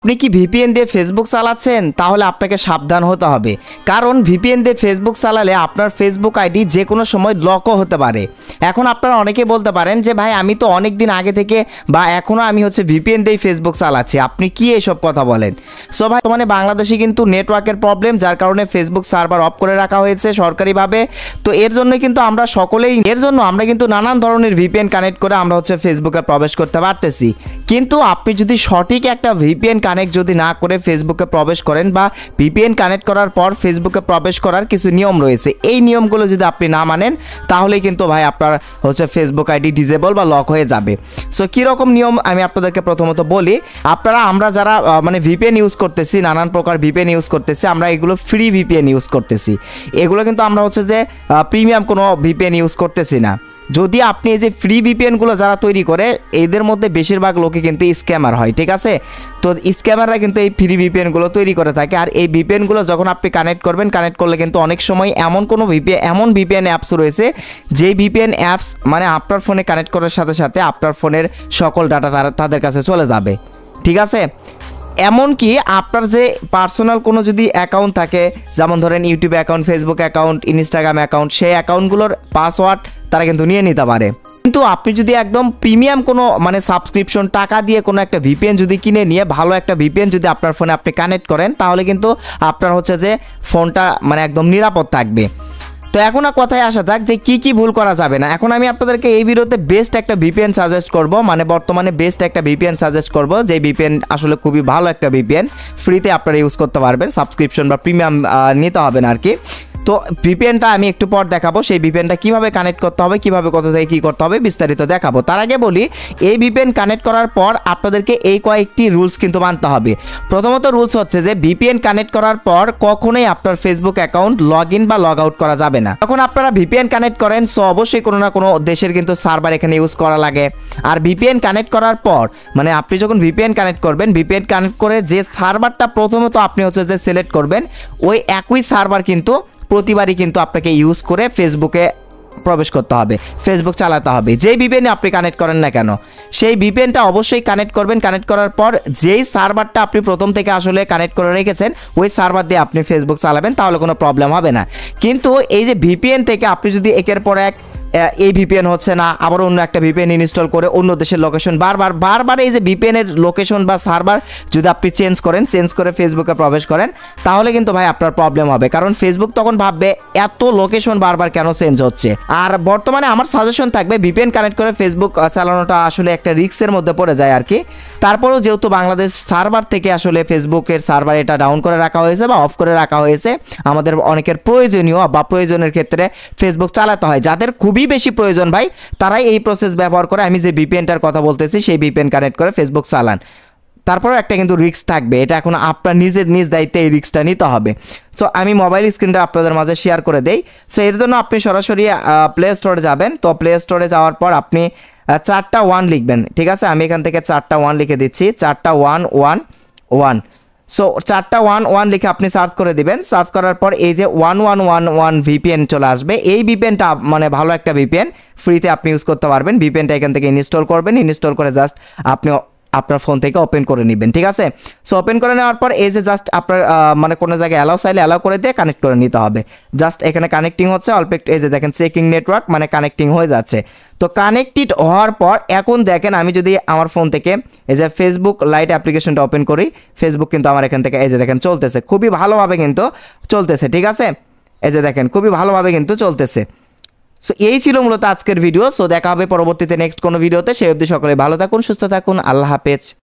আপনি কি ভিপিএন দিয়ে ফেসবুক চালাচ্ছেন তাহলে আপনাকে সাবধান হতে হবে, কারণ ভিপিএন দিয়ে ফেসবুক চালালে আপনার ফেসবুক আইডি যে কোনো সময় লকও হতে পারে। এখন আপনারা অনেকেই বলতে পারেন যে ভাই আমি তো অনেক দিন আগে থেকে বা এখনও আমি ভিপিএন দিয়ে ফেসবুক চালাচ্ছি, আপনি কি এসব কথা বলেন? সো ভাই মানে বাংলাদেশে কিন্তু নেটওয়ার্কের প্রবলেম, যার কারণে ফেসবুক সার্ভার অফ করে রাখা হয়েছে সরকারিভাবে। তো এর জন্য কিন্তু আমরা সকলেই আমরা কিন্তু নানান ধরনের ভিপিএন কানেক্ট করে আমরা ফেসবুকে প্রবেশ করতে পারতেছি। কিন্তু আপনি যদি সঠিক একটা ভিপিএন কানেক্ট যদি না করে ফেসবুকে প্রবেশ করেন বা ভিপিএন কানেক্ট করার পর ফেসবুকে প্রবেশ করার কিছু নিয়ম রয়েছে, এই নিয়মগুলো যদি আপনি না মানেন তাহলে কিন্তু ভাই আপনার ফেসবুক আইডি ডিসেবল বা লক হয়ে যাবে। সো কীরকম নিয়ম আমি আপনাদেরকে প্রথমত বলি। আমরা যারা মানে ভিপিএন ইউজ করতেছি, নানান প্রকার ভিপিএন ইউজ করতেছি, আমরা এগুলো ফ্রি ভিপিএন ইউজ করতেছি। এগুলো কিন্তু আমরা যে প্রিমিয়াম কোনো ভিপিএন ইউজ করতেছি না। যদি আপনি এই যে ফ্রি ভিপিএনগুলো যারা তৈরি করে এদের মধ্যে বেশিরভাগ লোকে কিন্তু স্ক্যামার হয়, ঠিক আছে? তো স্ক্যামাররা কিন্তু এই ফ্রি ভিপিএনগুলো তৈরি করে থাকে। আর এই ভিপিএনগুলো যখন আপনি কানেক্ট করবেন, কানেক্ট করলে কিন্তু অনেক সময় এমন ভিপিএন অ্যাপস রয়েছে যেই ভিপিএন অ্যাপস মানে আপনার ফোনে কানেক্ট করার সাথে সাথে আপনার ফোনের সকল ডাটা তাদের কাছে চলে যাবে, ঠিক আছে? এমনকি আপনার যে পার্সোনাল কোনো যদি অ্যাকাউন্ট থাকে, যেমন ধরেন YouTube account, Facebook account, Instagram account, সেই অ্যাকাউন্টগুলোর পাসওয়ার্ড তারা কিন্তু নিয়ে নিতে পারে। কিন্তু আপনি যদি একদম প্রিমিয়াম কোনো মানে সাবস্ক্রিপশন টাকা দিয়ে কোনো একটা ভিপিএন যদি কিনে নিয়ে ভালো একটা ভিপিএন যদি আপনার ফোনে আপনি কানেক্ট করেন, তাহলে কিন্তু আপনার যে ফোনটা মানে একদম নিরাপদ থাকবে। তো এখন কথায় আসা যাক যে কি ভুল করা যাবে না। এখন আমি আপনাদেরকে এই ভিডিওতে বেস্ট একটা ভিপিএন সাজেস্ট করব, মানে বর্তমানে বেস্ট একটা ভিপিএন সাজেস্ট করব, যে ভিপিএন আসলে খুবই ভালো একটা ভিপিএন, ফ্রিতে আপনারা ইউজ করতে পারবেন, সাবস্ক্রিপশন বা প্রিমিয়াম নিতে হবে না আর কি। তো ভিপিএনটা আমি একটু পর দেখাবো, সেই ভিপিএনটা কিভাবে কানেক্ট করতে হবে, কিভাবে কোথা থেকে কী করতে হবে বিস্তারিত দেখাবো। তার আগে বলি, এই ভিপিএন কানেক্ট করার পর আপনাদেরকে এই কয়েকটি রুলস কিন্তু মানতে হবে। প্রথমত রুলস হচ্ছে যে ভিপিএন কানেক্ট করার পর কখনোই আপনার ফেসবুক অ্যাকাউন্ট লগ ইন বা লগ আউট করা যাবে না। যখন আপনারা ভিপিএন কানেক্ট করেন সো অবশ্যই কোনো না কোনো দেশের কিন্তু সার্ভার এখানে ইউজ করা লাগে। আর ভিপিএন কানেক্ট করার পর মানে আপনি যখন ভিপিএন কানেক্ট করবেন, ভিপিএন কানেক্ট করে যে সার্ভারটা প্রথমত আপনি যে সিলেক্ট করবেন, ওই একই সার্ভার কিন্তু প্রতিবারই কিন্তু আপনাকে ইউজ করে ফেসবুকে প্রবেশ করতে হবে, ফেসবুক চালাতে হবে। যেই ভিপিএনে আপনি কানেক্ট করেন না কেন সেই ভিপিএনটা অবশ্যই কানেক্ট করবেন। কানেক্ট করার পর যেই সার্ভারটা আপনি প্রথম থেকে কানেক্ট করে রেখেছেন ওই সার্ভার দিয়ে আপনি ফেসবুক চালাবেন, তাহলে কোনো প্রবলেম হবে না। কিন্তু এই যে ভিপিএন থেকে আপনি যদি একের পর এক এই ভিপিএন হচ্ছে না, আবার অন্য একটা ভিপিএন ইনস্টল করে অন্য দেশের লোকেশন বারবার এই যে ভিপিএনের লোকেশন বা সার্ভার যদি আপনি চেঞ্জ করে ফেসবুকে প্রবেশ করেন, তাহলে কিন্তু ভাই আপনার প্রবলেম হবে। কারণ ফেসবুক তখন ভাববে এত লোকেশন বারবার কেন চেঞ্জ হচ্ছে। আর বর্তমানে আমার সাজেশন থাকবে ভিপিএন কানেক্ট করে ফেসবুক চালানোটা আসলে একটা রিস্কের মধ্যে পড়ে যায় আর কি। তারপরেও যেহেতু বাংলাদেশ সার্ভার থেকে ফেসবুকের সার্ভার এটা ডাউন করে রাখা হয়েছে বা অফ করে রাখা হয়েছে, আমাদের অনেকের প্রয়োজনীয় বা প্রয়োজনের ক্ষেত্রে ফেসবুক চালাতে হয়। যাদের খুবই বেশি প্রয়োজন ভাই তারাই এই প্রসেস ব্যবহার করে আমি যে ভিপিএনটার কথা বলতেছি সেই ভিপিএন কানেক্ট করে ফেসবুক চালান। তারপরেও একটা কিন্তু রিস্ক থাকবে, এটা এখন আপনার নিজ দায়িত্বে এই রিস্কটা নিতে হবে। সো আমি মোবাইল স্ক্রিনটা আপনাদের মাঝে শেয়ার করে দেই। সো এর জন্য আপনি সরাসরি প্লে স্টোরে যাবেন। তো প্লে স্টোরে যাওয়ার পর আপনি 4টা 1 লিখবেন, ঠিক আছে? আমি এখান থেকে 4টা 1 লিখে দিচ্ছি, 4টা 1 1 1। সো 4টা 1 1 লিখে আপনি সার্চ করে দিবেন। সার্চ করার পর এই যে 1111 ভিপিএন চলে আসবে। এই ভিপিএনটা মানে ভালো একটা ভিপিএন, ফ্রিতে আপনি ইউজ করতে পারবেন। ভিপিএনটা এখান থেকে ইনস্টল করবেন, ইনস্টল করে জাস্ট আপনি আপনার ফোন থেকে ওপেন করে নেবেন, ঠিক আছে? সো ওপেন করে নেওয়ার পর এই যে জাস্ট আপনার মানে কোনো জায়গায় অ্যালাউ করে দিয়ে কানেক্ট করে নিতে হবে। জাস্ট এখানে কানেক্টিং হচ্ছে, অল্প একটু এই যে দেখেন চেকিং নেটওয়ার্ক, মানে কানেক্টিং হয়ে যাচ্ছে। তো কানেক্টেড হওয়ার পর এখন দেখেন আমি যদি আমার ফোন থেকে এই যে ফেসবুক লাইট অ্যাপ্লিকেশনটা ওপেন করি, ফেসবুক কিন্তু আমার এখান থেকে এই যে দেখেন চলতেছে, খুবই ভালোভাবে কিন্তু চলতেছে, ঠিক আছে? এই যে দেখেন খুবই ভালোভাবে কিন্তু চলতেছে। সো এই ছিল মূলত আজকের ভিডিও। সো দেখা হবে পরবর্তীতে নেক্সট কোনো ভিডিওতে। সেই অবধি সকলে ভালো থাকুন, সুস্থ থাকুন, আল্লাহ হাফেজ।